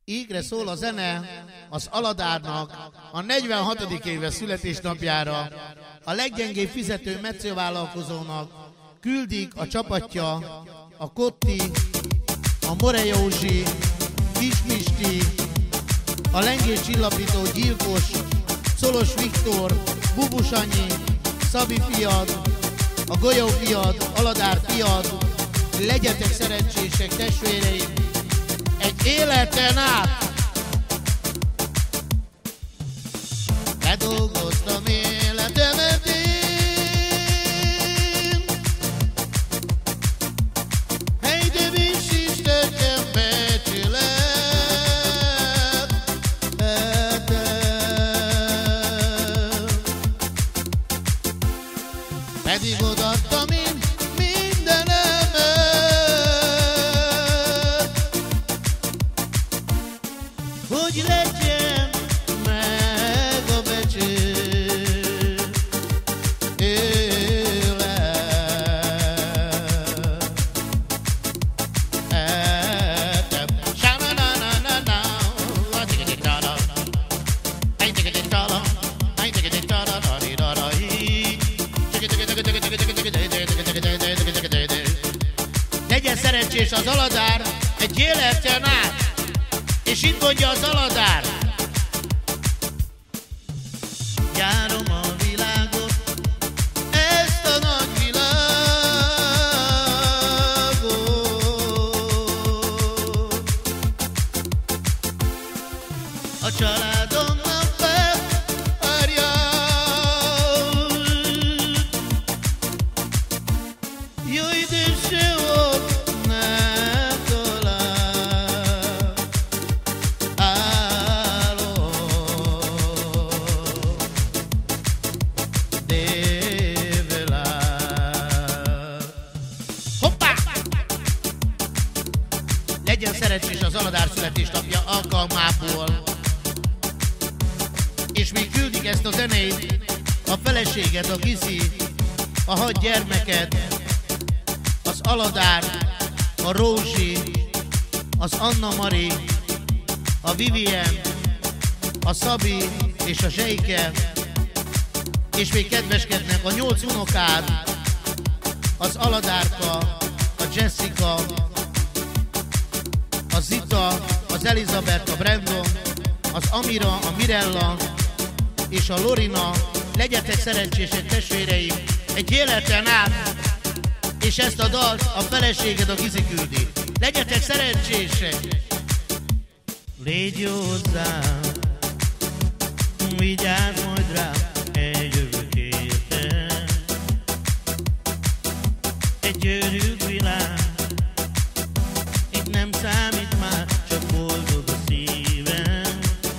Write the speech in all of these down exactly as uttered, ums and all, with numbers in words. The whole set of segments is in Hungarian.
Ígre szól a zene az Aladárnak a negyvenhatodik éve születésnapjára. A leggyengébb fizető metszővállalkozónak küldik a csapatja, a Kotti, a More Józsi, Kis Misti, a Lengés csillapító gyilkos, Szolos Viktor, Bubu Sanyi, Szabi fiad, a Golyó fiad, Aladár fiad. Legyetek szerencsések, testvéreim, egy életen át bedolgoztam életemet én. Hey, de vincs is nekem becsület, pedig odaadtam én mindenemet, hogy legyen meg a becsület. Legyen szerencsés az Aladár egy életen át, és itt mondja az Aladár: járom a világot, ezt a nagy világot, a családomnak bevárja. Jöjj, de se ott ne talál, álló dévelár. Hoppá! Legyen szerencsés az Aladár születésnapja alkalmából, és még küldik ezt a zenét a feleséget, a Gizi, a hat gyermeket, az Aladár, a Rózsi, az Anna Mari, a Vivien, a Szabi és a Zsejke, és még kedveskednek a nyolc unokád, az Aladárka, a Jessica, a Zita, az Elizabeth, a Brandon, az Amira, a Mirella és a Lorina. Legyetek szerencsések, testvéreim, egy életen át, és ezt a dalt a feleséged, a Gizi küldi. Legyetek szerencsések! Légy jó hozzám, vigyázz majd rám egy örök életen. Egy őrült világ, itt nem számít már, csak boldog a szívem.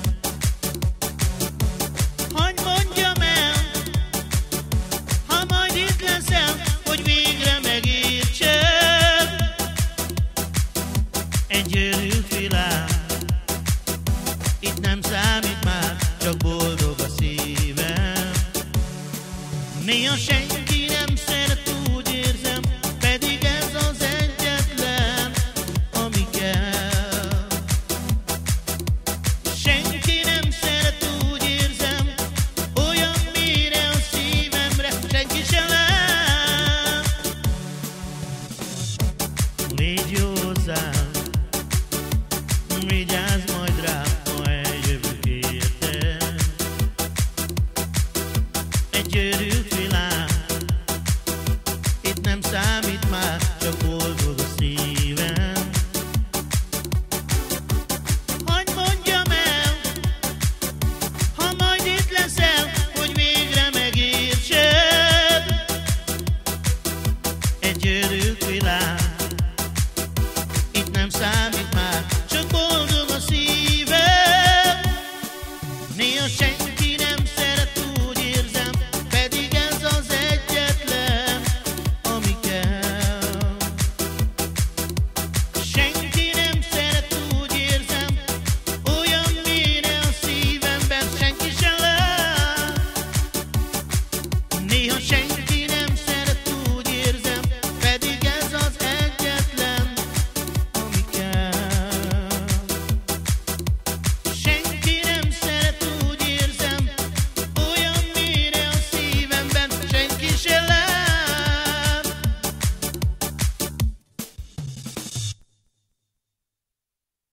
Hadd mondjam el, ha majd itt leszel, hogy végre megértsed. Egy őrült világ, itt nem számít már, csak boldog a szívem. Néha senki nem szeret, úgy érzem, pedig ez az egyetlen, ami kell. Senki nem szeret, úgy érzem, olyan mélyre a szívemre, senki se lát. Légy jó hozzám, vigyázz